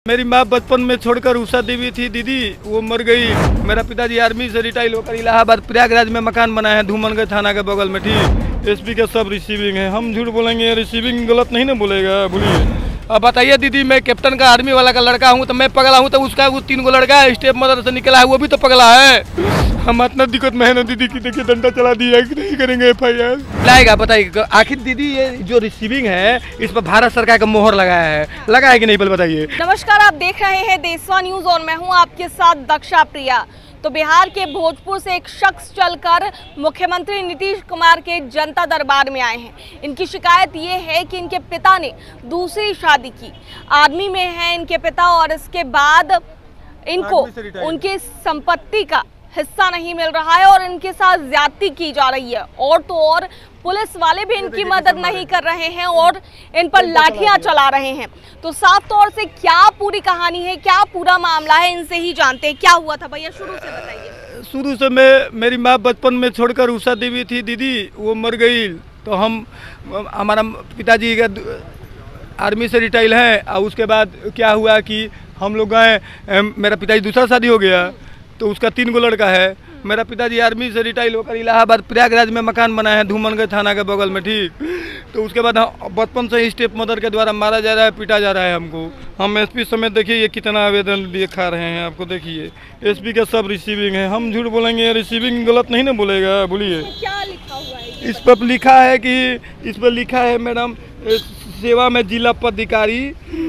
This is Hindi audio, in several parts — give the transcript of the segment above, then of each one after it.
मेरी माँ बचपन में छोड़कर उषा देवी थी दीदी, वो मर गई। मेरा पिताजी आर्मी से रिटायर होकर इलाहाबाद प्रयागराज में मकान बनाए हैं, धूमनगढ़ थाना के बगल में। ठीक, एसपी का सब रिसीविंग है। हम झूठ बोलेंगे, रिसीविंग गलत नहीं ना बोलेगा, बोलिए। अब बताइए दीदी, मैं कैप्टन का आर्मी वाला का लड़का हूँ तो मैं पगला हूँ, तो उसका वो 3 गो लड़का है स्टेप मदर से निकला है, वो भी तो पगला है। हम इतना दिक्कत में है ना दीदी की, देखिए डंडा चला दिया कि नहीं करेंगे FIR लाएगा। बताइए आखिर दीदी, ये जो रिसीविंग है इस पर भारत सरकार का मोहर लगा है कि नहीं, पहले बताइए। नमस्कार, आप देख रहे हैं देशवा न्यूज और मैं हूं आपके साथ दक्षा प्रिया। तो बिहार के भोजपुर से एक शख्स चलकर मुख्यमंत्री नीतीश कुमार के जनता दरबार में आए हैं। इनकी शिकायत ये है कि इनके पिता ने दूसरी शादी की, आर्मी में है इनके पिता, और इसके बाद इनको उनकी संपत्ति का हिस्सा नहीं मिल रहा है और इनके साथ ज्यादती की जा रही है। और तो और पुलिस वाले भी इनकी मदद नहीं कर रहे हैं और इन पर लाठियां चला रहे हैं। तो साफ तौर से क्या पूरी कहानी है, क्या पूरा मामला है, इनसे ही जानते हैं। क्या हुआ था भैया, शुरू से बताइए। शुरू से मेरी माँ बचपन में छोड़कर उषा देवी थी दीदी, वो मर गई। तो हमारा पिताजी का आर्मी से रिटायर है, और उसके बाद क्या हुआ कि हम लोग गए, मेरा पिताजी दूसरा शादी हो गया तो उसका 3 गो लड़का है। मेरा पिताजी आर्मी से रिटायर होकर इलाहाबाद प्रयागराज में मकान बनाए हैं, धूमनगढ़ थाना के बगल में। ठीक, तो उसके बाद बचपन से ही स्टेप मदर के द्वारा मारा जा रहा है, पीटा जा रहा है हमको। हम एसपी समेत देखिए ये कितना आवेदन दिखा रहे हैं आपको, देखिए एसपी का सब रिसीविंग है। हम झूठ बोलेंगे, रिसीविंग गलत नहीं ना बोलेगा, बोलिए। क्या लिखा हुआ है इस पर लिखा है कि, इस पर लिखा है मैडम, सेवा में जिला पदाधिकारी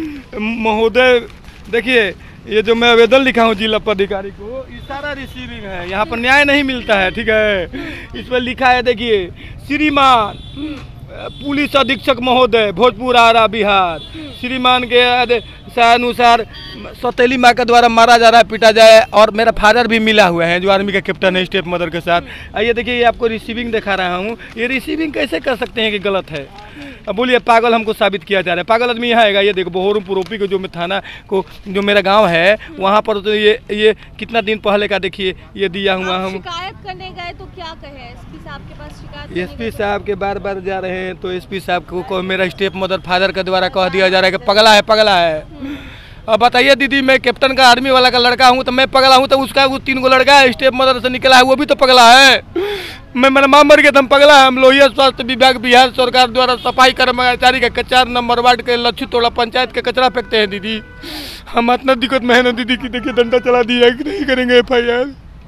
महोदय। देखिए ये जो मैं आवेदन लिखा हूँ जिला पदाधिकारी को, ये सारा रिसीविंग है। यहाँ पर न्याय नहीं मिलता है, ठीक है। इस पर लिखा है, देखिए, श्रीमान पुलिस अधीक्षक महोदय भोजपुर आरा बिहार, श्रीमान के अनुसार सौतेली माँ के द्वारा मारा जा रहा है, पीटा जाए। और मेरा फादर भी मिला हुआ है जो आर्मी का कैप्टन है स्टेप मदर के साथ। आइए देखिए, ये आपको रिसीविंग दिखा रहा हूँ। ये रिसीविंग कैसे कर सकते हैं कि गलत है? अब बोलिए, पागल हमको साबित किया जा रहा है। पागल आदमी यहाँ आएगा। ये देखो बहोरमपुर ओपी को, जो थाना को, जो मेरा गांव है वहाँ पर, तो ये कितना दिन पहले का देखिए ये दिया हुआ। हम शिकायत करने गए तो क्या कहे एसपी साहब के पास? शिकायत एसपी साहब के बार बार जा रहे हैं तो एसपी साहब को मेरा स्टेप मदर फादर के द्वारा कह दिया जा रहा है कि पगला है। अब बताइए दीदी, मैं कैप्टन का आर्मी वाला का लड़का हूँ तो मैं पगला हूँ, तो उसका वो 3 गो लड़का है स्टेप मदर से निकला है, वो भी तो पगला है। मेरा माँ मर गया तो हम पगला है। हम लोहिया स्वास्थ्य विभाग बिहार सरकार द्वारा सफाई कर्मचारी के 4 नंबर वार्ड के लच्छी तोड़ा पंचायत के कचरा फेंकते हैं दीदी। हम इतना दिक्कत में है ना दीदी की, देखिए डंडा चला दिया कि नहीं करेंगे FIR।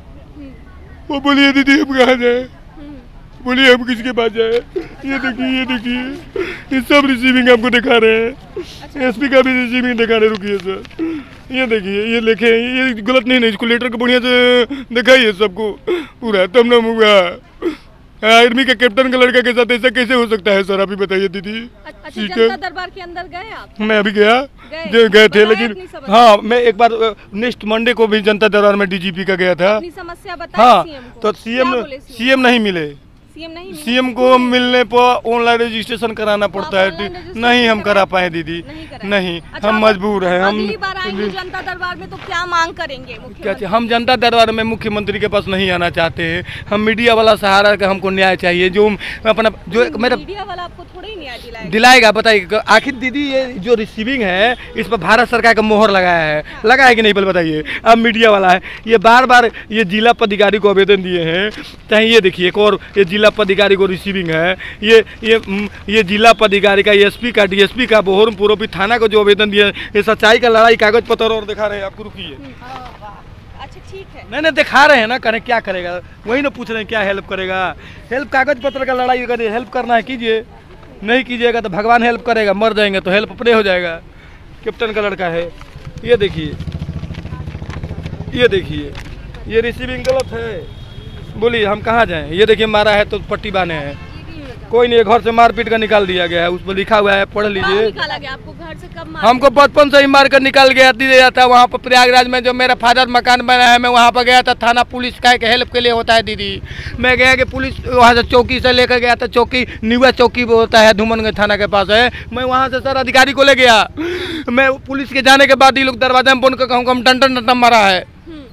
वो बोलिए दीदी, हम कहाँ जाए? बोलिए हम किसके पास जाए? ये देखिए ये सब रिसीविंग आपको दिखा रहे हैं। एसपी का भी रिसीविंग दिखा रहे, रुकिए सर। ये देखिए, ये लिखे, ये गलत नहीं, इसको लेटर को बढ़िया से दिखाइए सबको पूरा, तब ना होगा। आर्मी के कैप्टन का लड़का के साथ ऐसा कैसे हो सकता है सर? अभी बताइए दीदी। अच्छा, जनता दरबार के अंदर गए आप? मैं अभी गए थे, लेकिन हाँ, मैं एक बार नेक्स्ट मंडे को भी जनता दरबार में DGP का गया था। अपनी समस्या बताई हाँ, सीएम को? तो सीएम नहीं मिले। सीएम को मिलने पर ऑनलाइन रजिस्ट्रेशन कराना पड़ता है। नहीं हम करा पाए दीदी, नहीं। अच्छा, हम मजबूर हैं। हम अगली बार आएंगे जनता दरबार में तो क्या मांग करेंगे? क्या हम जनता दरबार में मुख्यमंत्री के पास नहीं आना चाहते हैं। हम मीडिया वाला सहारा का हमको न्याय चाहिए। जो अपना, जो मेरा मीडिया वाला आपको थोड़ा ही न्याय दिलाएगा। बताइए आखिर दीदी, ये जो रिसीविंग है इस पर भारत सरकार का मोहर लगा है कि नहीं, पहले बताइए। अब मीडिया वाला है, ये बार बार ये जिला पदाधिकारी को आवेदन दिए हैं। चाहे ये देखिए, एक और ये जिला पदाधिकारी को रिसीविंग है। ये जिला पदाधिकारी का, एसपी का, DSP का, बहोरमपुर थाना को जो आवेदन दिया है, ये सच्चाई का लड़ाई कागज पत्र और दिखा रहे हैं आपको। रुकिए, अच्छा ठीक है। नहीं दिखा रहे हैं ना, करें क्या करेगा? वही ना पूछ रहे हैं क्या हेल्प करेगा? हेल्प कागज पत्र का लड़ाई करिए, हेल्प करना है कीजिए, नहीं कीजिएगा तो भगवान हेल्प करेगा। मर जाएंगे तो हेल्प अपने हो जाएगा। कैप्टन का लड़का है, ये देखिए, ये रिसीविंग गलत है। बोलिए हम कहाँ जाएं? ये देखिए, मारा है तो पट्टी बांधे हैं। कोई नहीं, घर से मारपीट कर निकाल दिया गया है, उस पर लिखा हुआ है, पढ़ लीजिए। निकाला गया आपको घर से? कब मारा? हमको बचपन से ही मार कर निकाल दिया था। वहाँ पर प्रयागराज में जो मेरा फादर मकान बनाया है, मैं वहाँ पर गया था। थाना पुलिस का एक हेल्प के लिए होता है दीदी। मैं गया कि पुलिस वहाँ से चौकी से लेकर गया था, चौकी निवा चौकी होता है, धूमनगढ़ थाना के पास है। मैं वहाँ से सर अधिकारी को ले गया। मैं पुलिस के जाने के बाद ये लोग दरवाजा में बंद कर हम डंडा मारा है।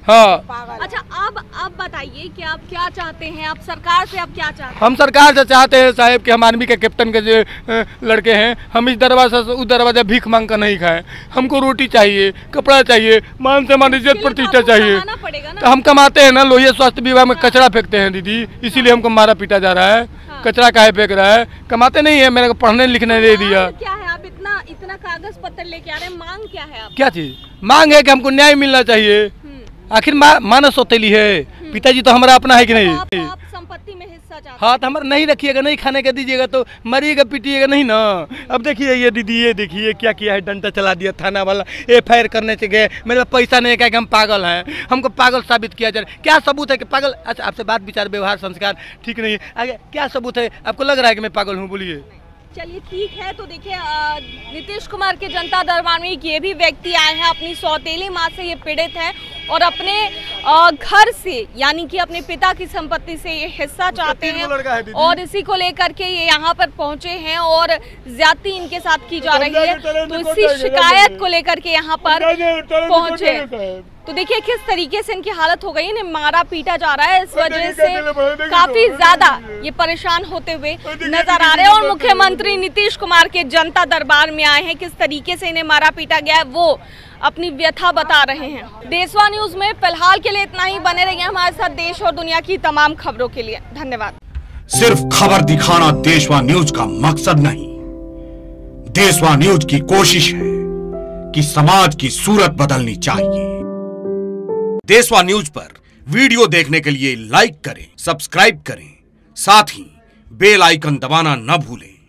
हाँ। अच्छा अब बताइए कि आप क्या चाहते हैं, आप सरकार से आप क्या चाहते हैं? हम सरकार से चाहते हैं साहब कि हम आर्मी के कैप्टन के जो लड़के हैं, हम इस दरवाजा से उस दरवाजा भीख मांग कर नहीं खाएं। हमको रोटी चाहिए, कपड़ा चाहिए, मान सम्मान इज्जत प्रतिष्ठा चाहिए। तो हम कमाते हैं ना, लोहिया स्वास्थ्य विभाग में कचरा फेंकते हैं दीदी, इसीलिए हमको मारा पीटा जा रहा है। कचरा काहे फेंक रहा है? कमाते नहीं है, मेरे को पढ़ने लिखने दे दिया। क्या है, आप इतना कागज पत्र लेके आ रहे हैं, मांग क्या है आप? क्या चीज मांग है? कि हमको न्याय मिलना चाहिए। आखिर मानस सौतेली है, पिताजी तो हमारा अपना है कि नहीं? आप संपत्ति में हिस्सा चाहते हैं? हाँ, तो हमारा नहीं रखिएगा, नहीं खाने का दीजिएगा तो मरिएगा पीटिएगा नहीं ना। अब देखिए ये दीदी, ये देखिए क्या किया है, डंडा चला दिया थाना वाला, FIR करने से गए, मेरे पास पैसा नहीं है, क्या कि हम पागल हैं, हमको पागल साबित किया जा रहा है। क्या सबूत है कि पागल? अच्छा, आपसे बात विचार व्यवहार संस्कार ठीक नहीं है, आगे क्या सबूत है? आपको लग रहा है कि मैं पागल हूँ? बोलिए। चलिए ठीक है, तो देखिए नीतीश कुमार के जनता दरबार में ये भी व्यक्ति आए हैं, अपनी सौतेली माँ से ये पीड़ित हैं और अपने घर से यानी कि अपने पिता की संपत्ति से ये हिस्सा चाहते हैं और इसी को लेकर के ये यहाँ पर पहुँचे हैं और ज्यादती इनके साथ की जा रही है, तो इसी शिकायत को लेकर के यहाँ पर पहुँचे। तो देखिए किस तरीके से इनकी हालत हो गई, इन्हें मारा पीटा जा रहा है, इस वजह से काफी ज्यादा ये परेशान होते हुए नजर आ रहे हैं और मुख्यमंत्री नीतीश कुमार के जनता दरबार में आए हैं। किस तरीके से इन्हें मारा पीटा गया है वो अपनी व्यथा बता रहे हैं। देशवा न्यूज में फिलहाल के लिए इतना ही। बने रहिए हमारे साथ देश और दुनिया की तमाम खबरों के लिए। धन्यवाद। सिर्फ खबर दिखाना देशवा न्यूज का मकसद नहीं, देशवा न्यूज की कोशिश है कि समाज की सूरत बदलनी चाहिए। देशवा न्यूज पर वीडियो देखने के लिए लाइक करें, सब्सक्राइब करें, साथ ही बेल आइकन दबाना न भूलें।